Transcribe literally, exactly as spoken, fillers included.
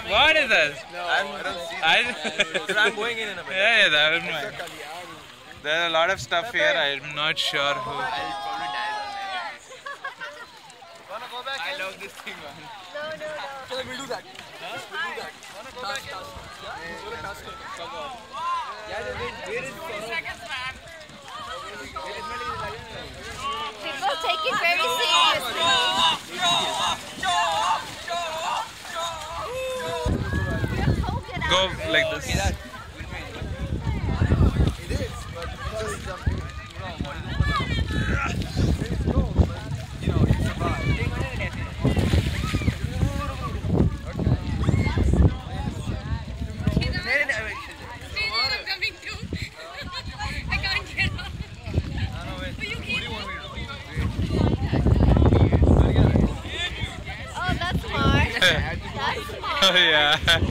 What is this? No, I don't see I, that. I'm going in in a minute. yeah, yeah, that would mind. There are a lot of stuff here. I'm not sure who. I'll probably die. Wanna go back? I love this thing, man. No, no, no. So we'll do that. Huh? We'll do that. Wanna go back? Task, task. Come on. Yeah, where is People take it very seriously. Go like this. It is, but because something wrong. You know, it's a bar. Oh, that's smart. That's smart. Oh yeah.